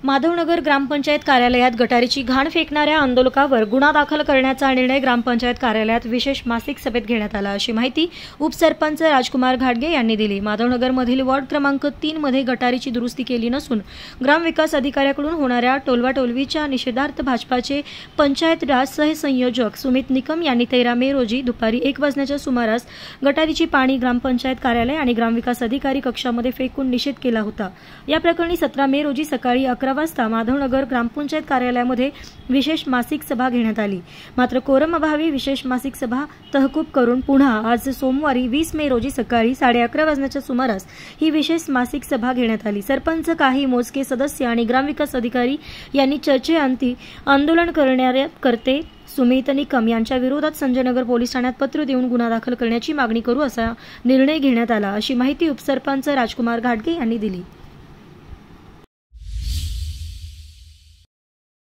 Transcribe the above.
माधवनगर ग्रामपंचायत कार्यालयात गटारीची घाण फेकणाऱ्या आंदोलकावर गुन्हा दाखल करण्याचा निर्णय ग्रामपंचायत कार्यालयात विशेष मासिक सभेत घेण्यात आला, अशी माहिती उपसरपंच राजकुमार घाटगे यांनी दिली। माधवनगरमधील वॉर्ड क्रमांक 3 मध्ये गटारीची दुरुस्ती केली नसून ग्रामविकास अधिकाऱ्याकडून होणाऱ्या टोलवाटोलवीच्या निषेधार्थ भाजपाचे पंचायत राज सहसंयोजक सुमित निकम यांनी 13 मे रोजी दुपारी 1 वाजण्याच्या सुमारास गटारीची पाणी ग्रामपंचायत कार्यालय आणि ग्रामविकास अधिकारी कक्षामध्ये फेकून निषेध केला होता। या प्रकरणी 17 मे रोजी सकाळी 11 वाजता माधवनगर ग्रामपंचायत कार्यालयामध्ये विशेष मासिक सभा घेण्यात आली। मात्र कोरम अभावी विशेष मासिक सभा तहकूब करून पुन्हा आज सोमवारी 20 मे रोजी सकाळी 11:30 वाजण्याच्या सुमारास ही विशेष मासिक सभा घेण्यात आली। सरपंच, काही मोजके सदस्य आणि ग्रामविकास अधिकारी यांनी चर्चेअंती आंदोलन करते सुमित निकम यांच्या विरोधात संजयनगर पोलीस ठाण्यात पत्र देऊन गुन्हा दाखल करण्याची मागणी करू असा निर्णय घेण्यात आला, अशी माहिती उपसरपंच राजकुमार घाटगे यांनी दिली।